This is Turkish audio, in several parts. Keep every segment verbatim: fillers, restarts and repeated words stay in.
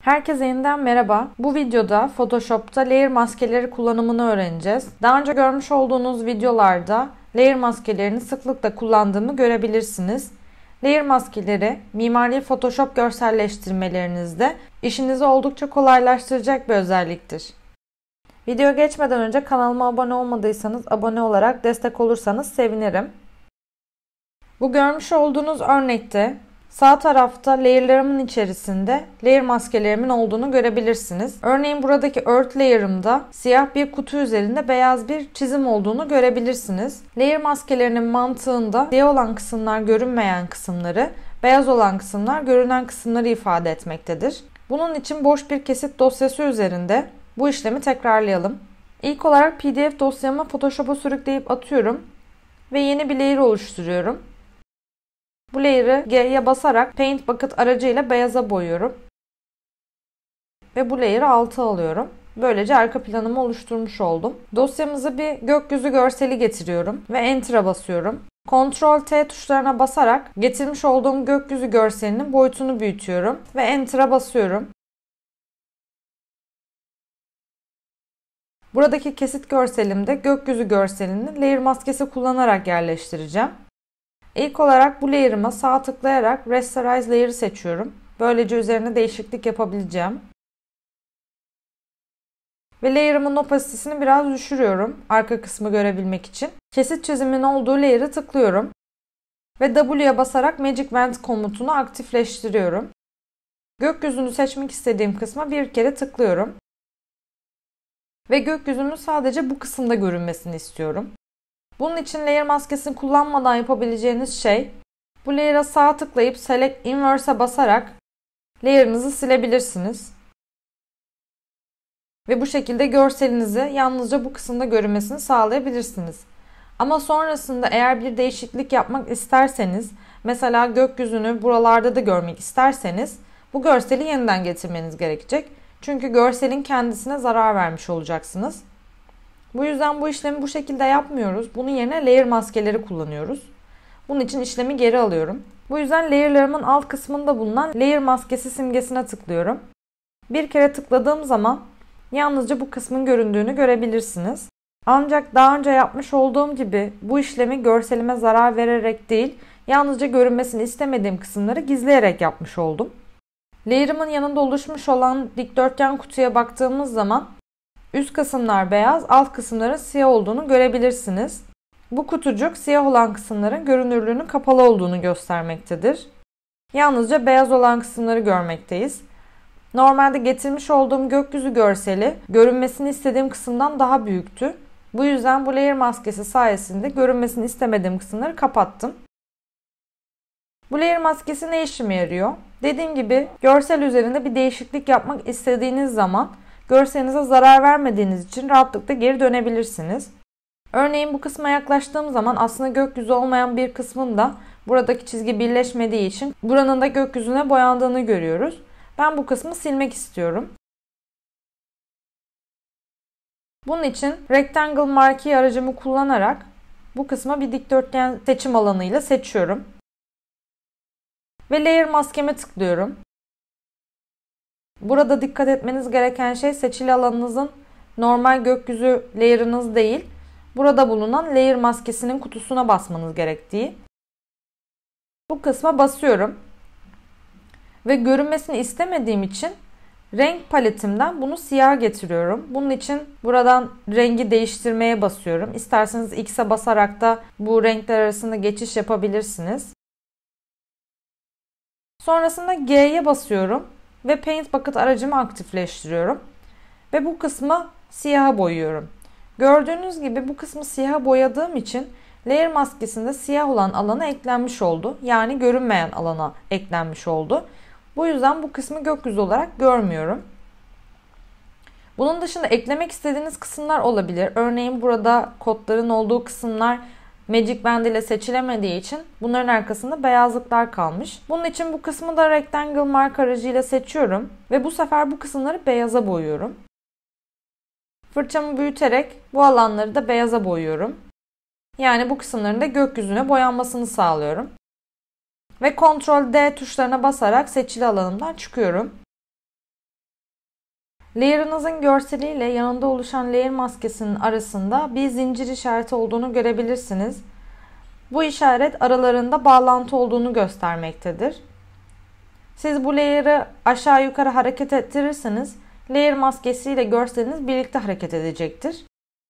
Herkese yeniden merhaba. Bu videoda Photoshop'ta layer maskeleri kullanımını öğreneceğiz. Daha önce görmüş olduğunuz videolarda layer maskelerini sıklıkla kullandığımı görebilirsiniz. Layer maskeleri mimari Photoshop görselleştirmelerinizde işinizi oldukça kolaylaştıracak bir özelliktir. Video geçmeden önce kanalıma abone olmadıysanız abone olarak destek olursanız sevinirim. Bu görmüş olduğunuz örnekte sağ tarafta layer'larımın içerisinde layer maskelerimin olduğunu görebilirsiniz. Örneğin buradaki earth layer'ımda siyah bir kutu üzerinde beyaz bir çizim olduğunu görebilirsiniz. Layer maskelerinin mantığında siyah olan kısımlar görünmeyen kısımları, beyaz olan kısımlar görünen kısımları ifade etmektedir. Bunun için boş bir kesit dosyası üzerinde bu işlemi tekrarlayalım. İlk olarak P D F dosyamı Photoshop'a sürükleyip atıyorum ve yeni bir layer oluşturuyorum. Bu layer'ı G'ye basarak Paint Bucket aracıyla beyaza boyuyorum. Ve bu layer'ı alta alıyorum. Böylece arka planımı oluşturmuş oldum. Dosyamıza bir gökyüzü görseli getiriyorum ve Enter'a basıyorum. Ctrl T tuşlarına basarak getirmiş olduğum gökyüzü görselinin boyutunu büyütüyorum ve Enter'a basıyorum. Buradaki kesit görselimde gökyüzü görselini layer maskesi kullanarak yerleştireceğim. İlk olarak bu layer'ıma sağ tıklayarak Rasterize Layer'ı seçiyorum. Böylece üzerine değişiklik yapabileceğim. Ve layer'ımın opasitesini biraz düşürüyorum arka kısmı görebilmek için. Kesit çizimin olduğu layer'ı tıklıyorum. Ve W'ye basarak Magic Wand komutunu aktifleştiriyorum. Gökyüzünü seçmek istediğim kısma bir kere tıklıyorum. Ve gökyüzünün sadece bu kısımda görünmesini istiyorum. Bunun için layer maskesini kullanmadan yapabileceğiniz şey, bu layer'a sağ tıklayıp Select Inverse'e basarak layer'ınızı silebilirsiniz. Ve bu şekilde görselinizi yalnızca bu kısımda görünmesini sağlayabilirsiniz. Ama sonrasında eğer bir değişiklik yapmak isterseniz, mesela gökyüzünü buralarda da görmek isterseniz, bu görseli yeniden getirmeniz gerekecek. Çünkü görselin kendisine zarar vermiş olacaksınız. Bu yüzden bu işlemi bu şekilde yapmıyoruz. Bunun yerine layer maskeleri kullanıyoruz. Bunun için işlemi geri alıyorum. Bu yüzden layer'larımın alt kısmında bulunan layer maskesi simgesine tıklıyorum. Bir kere tıkladığım zaman yalnızca bu kısmın göründüğünü görebilirsiniz. Ancak daha önce yapmış olduğum gibi bu işlemi görselime zarar vererek değil, yalnızca görünmesini istemediğim kısımları gizleyerek yapmış oldum. Layer'ımın yanında oluşmuş olan dikdörtgen kutuya baktığımız zaman üst kısımlar beyaz, alt kısımların siyah olduğunu görebilirsiniz. Bu kutucuk siyah olan kısımların görünürlüğünün kapalı olduğunu göstermektedir. Yalnızca beyaz olan kısımları görmekteyiz. Normalde getirmiş olduğum gökyüzü görseli görünmesini istediğim kısımdan daha büyüktü. Bu yüzden bu layer maskesi sayesinde görünmesini istemediğim kısımları kapattım. Bu layer maskesi ne işime yarıyor? Dediğim gibi görsel üzerinde bir değişiklik yapmak istediğiniz zaman görselinize zarar vermediğiniz için rahatlıkla geri dönebilirsiniz. Örneğin bu kısma yaklaştığım zaman aslında gökyüzü olmayan bir kısmında buradaki çizgi birleşmediği için buranın da gökyüzüne boyandığını görüyoruz. Ben bu kısmı silmek istiyorum. Bunun için Rectangle Marquee aracımı kullanarak bu kısma bir dikdörtgen seçim alanıyla seçiyorum. Ve Layer maskeme tıklıyorum. Burada dikkat etmeniz gereken şey seçili alanınızın normal gökyüzü layer'ınız değil, burada bulunan layer maskesinin kutusuna basmanız gerektiği. Bu kısma basıyorum. Ve görünmesini istemediğim için renk paletimden bunu siyah getiriyorum. Bunun için buradan rengi değiştirmeye basıyorum. İsterseniz X'e basarak da bu renkler arasında geçiş yapabilirsiniz. Sonrasında G'ye basıyorum. Ve Paint Bucket aracımı aktifleştiriyorum. Ve bu kısmı siyaha boyuyorum. Gördüğünüz gibi bu kısmı siyaha boyadığım için layer maskesinde siyah olan alana eklenmiş oldu. Yani görünmeyen alana eklenmiş oldu. Bu yüzden bu kısmı gökyüzü olarak görmüyorum. Bunun dışında eklemek istediğiniz kısımlar olabilir. Örneğin burada kodların olduğu kısımlar Magic Wand ile seçilemediği için bunların arkasında beyazlıklar kalmış. Bunun için bu kısmı da Rectangle Mark aracıyla seçiyorum. Ve bu sefer bu kısımları beyaza boyuyorum. Fırçamı büyüterek bu alanları da beyaza boyuyorum. Yani bu kısımların da gökyüzüne boyanmasını sağlıyorum. Ve Ctrl D tuşlarına basarak seçili alanımdan çıkıyorum. Layer'ınızın görseliyle yanında oluşan layer maskesinin arasında bir zincir işareti olduğunu görebilirsiniz. Bu işaret aralarında bağlantı olduğunu göstermektedir. Siz bu layer'ı aşağı yukarı hareket ettirirseniz layer maskesi ile görseliniz birlikte hareket edecektir.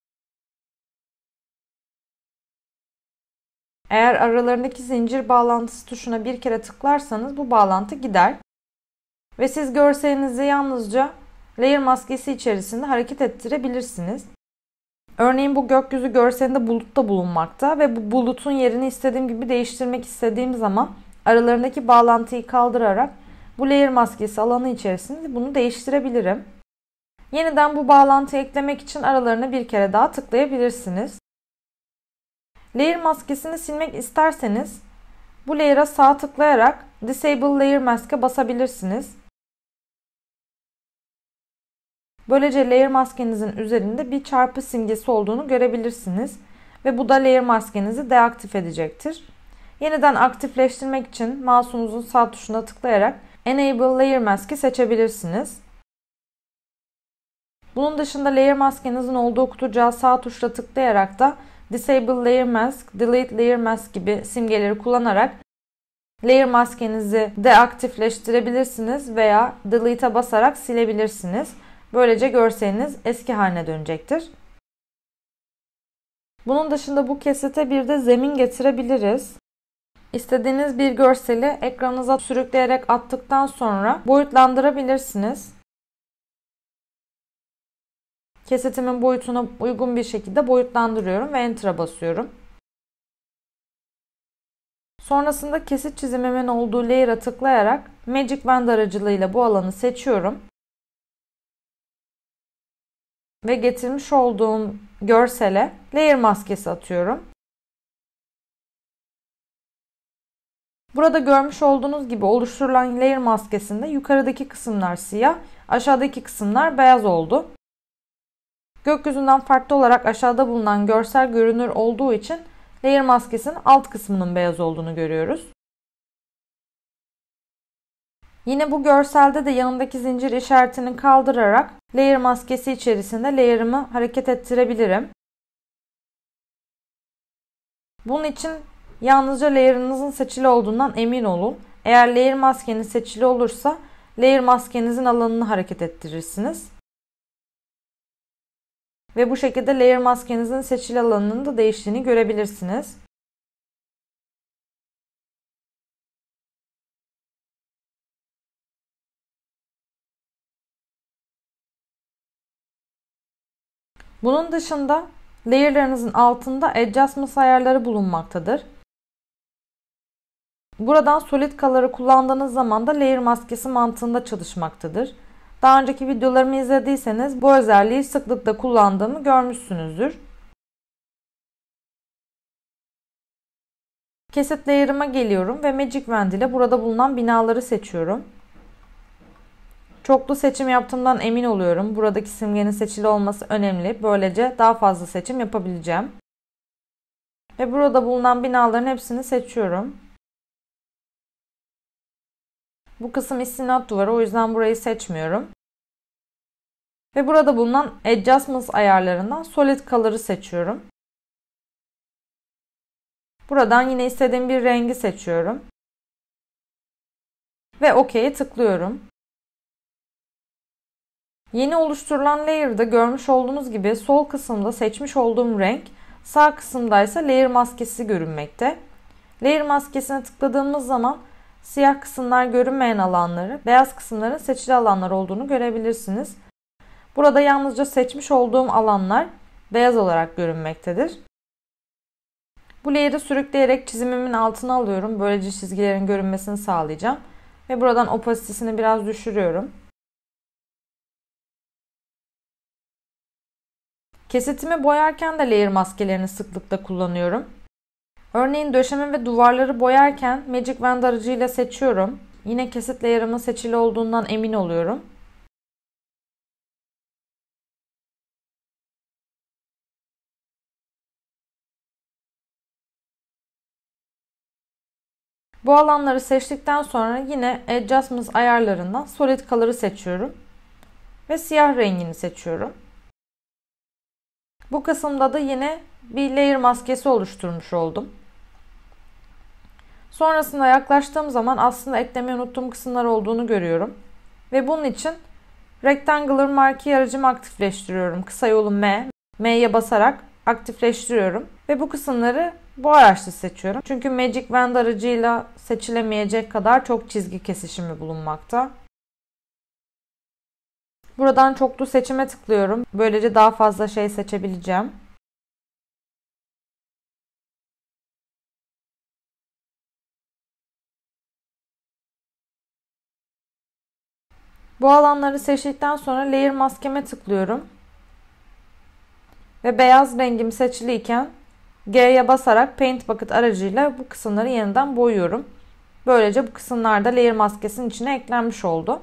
Eğer aralarındaki zincir bağlantısı tuşuna bir kere tıklarsanız bu bağlantı gider. Ve siz görselinizi yalnızca layer maskesi içerisinde hareket ettirebilirsiniz. Örneğin bu gökyüzü görselinde bulutta bulunmakta ve bu bulutun yerini istediğim gibi değiştirmek istediğim zaman aralarındaki bağlantıyı kaldırarak bu layer maskesi alanı içerisinde bunu değiştirebilirim. Yeniden bu bağlantıyı eklemek için aralarına bir kere daha tıklayabilirsiniz. Layer maskesini silmek isterseniz bu layer'a sağ tıklayarak Disable Layer Mask'e basabilirsiniz. Böylece layer maskenizin üzerinde bir çarpı simgesi olduğunu görebilirsiniz ve bu da layer maskenizi deaktif edecektir. Yeniden aktifleştirmek için mouse'unuzun sağ tuşuna tıklayarak Enable Layer Mask'i seçebilirsiniz. Bunun dışında layer maskenizin olduğu kutucuğa sağ tuşla tıklayarak da Disable Layer Mask, Delete Layer Mask gibi simgeleri kullanarak layer maskenizi deaktifleştirebilirsiniz veya Delete'e basarak silebilirsiniz. Böylece görseliniz eski haline dönecektir. Bunun dışında bu kesite bir de zemin getirebiliriz. İstediğiniz bir görseli ekranınıza sürükleyerek attıktan sonra boyutlandırabilirsiniz. Kesitimin boyutuna uygun bir şekilde boyutlandırıyorum ve Enter'a basıyorum. Sonrasında kesit çizimimin olduğu layer'a tıklayarak Magic Wand aracılığıyla bu alanı seçiyorum. Ve getirmiş olduğum görsele layer maskesi atıyorum. Burada görmüş olduğunuz gibi oluşturulan layer maskesinde yukarıdaki kısımlar siyah, aşağıdaki kısımlar beyaz oldu. Gökyüzünden farklı olarak aşağıda bulunan görsel görünür olduğu için layer maskesinin alt kısmının beyaz olduğunu görüyoruz. Yine bu görselde de yanındaki zincir işaretini kaldırarak layer maskesi içerisinde layer'ımı hareket ettirebilirim. Bunun için yalnızca layer'ınızın seçili olduğundan emin olun. Eğer layer maskeniz seçili olursa layer maskenizin alanını hareket ettirirsiniz. Ve bu şekilde layer maskenizin seçili alanının da değiştiğini görebilirsiniz. Bunun dışında layer'larınızın altında Adjustments ayarları bulunmaktadır. Buradan Solid Color'ı kullandığınız zaman da layer maskesi mantığında çalışmaktadır. Daha önceki videolarımı izlediyseniz bu özelliği sıklıkla kullandığımı görmüşsünüzdür. Kesit layer'ıma geliyorum ve Magic Wand ile burada bulunan binaları seçiyorum. Çoklu seçim yaptığımdan emin oluyorum. Buradaki simgenin seçili olması önemli. Böylece daha fazla seçim yapabileceğim. Ve burada bulunan binaların hepsini seçiyorum. Bu kısım istinat duvarı, o yüzden burayı seçmiyorum. Ve burada bulunan Adjustments ayarlarından Solid Color'ı seçiyorum. Buradan yine istediğim bir rengi seçiyorum. Ve OK'ye tıklıyorum. Yeni oluşturulan layer'da görmüş olduğunuz gibi sol kısımda seçmiş olduğum renk, sağ kısımda ise layer maskesi görünmekte. Layer maskesine tıkladığımız zaman siyah kısımlar görünmeyen alanları, beyaz kısımların seçili alanlar olduğunu görebilirsiniz. Burada yalnızca seçmiş olduğum alanlar beyaz olarak görünmektedir. Bu layer'ı sürükleyerek çizimimin altına alıyorum. Böylece çizgilerin görünmesini sağlayacağım. Ve buradan opasitesini biraz düşürüyorum. Kesitimi boyarken de layer maskelerini sıklıkla kullanıyorum. Örneğin döşeme ve duvarları boyarken Magic Wand aracıyla seçiyorum. Yine kesit layer'ımın seçili olduğundan emin oluyorum. Bu alanları seçtikten sonra yine Adjustments ayarlarından Solid Color'ı seçiyorum. ve siyah rengini seçiyorum. Bu kısımda da yine bir layer maskesi oluşturmuş oldum. Sonrasında yaklaştığım zaman aslında eklemeyi unuttuğum kısımlar olduğunu görüyorum. Ve bunun için Rectangular Marquee aracımı aktifleştiriyorum. Kısa yolu M. M'ye basarak aktifleştiriyorum. Ve bu kısımları bu araçla seçiyorum. Çünkü Magic Wand aracıyla seçilemeyecek kadar çok çizgi kesişimi bulunmakta. Buradan çoklu seçime tıklıyorum. Böylece daha fazla şey seçebileceğim. Bu alanları seçtikten sonra Layer maskeme tıklıyorum. Ve beyaz rengim seçiliyken G'ye basarak Paint Bucket aracıyla bu kısımları yeniden boyuyorum. Böylece bu kısımlar da Layer maskesinin içine eklenmiş oldu.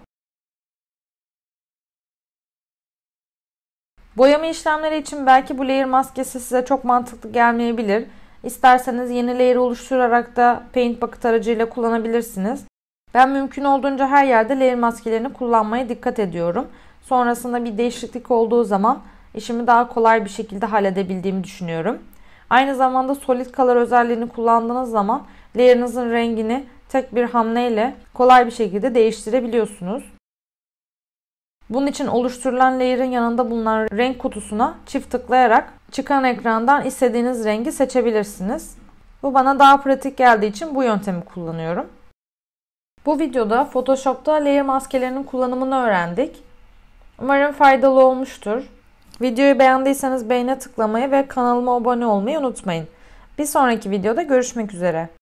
Boyama işlemleri için belki bu Layer maskesi size çok mantıklı gelmeyebilir. İsterseniz yeni layer oluşturarak da Paint Bucket aracıyla kullanabilirsiniz. Ben mümkün olduğunca her yerde layer maskelerini kullanmaya dikkat ediyorum. Sonrasında bir değişiklik olduğu zaman işimi daha kolay bir şekilde halledebildiğimi düşünüyorum. Aynı zamanda Solid Color özelliğini kullandığınız zaman layer'ınızın rengini tek bir hamleyle kolay bir şekilde değiştirebiliyorsunuz. Bunun için oluşturulan layer'ın yanında bulunan renk kutusuna çift tıklayarak çıkan ekrandan istediğiniz rengi seçebilirsiniz. Bu bana daha pratik geldiği için bu yöntemi kullanıyorum. Bu videoda Photoshop'ta layer maskelerinin kullanımını öğrendik. Umarım faydalı olmuştur. Videoyu beğendiyseniz beğene tıklamayı ve kanalıma abone olmayı unutmayın. Bir sonraki videoda görüşmek üzere.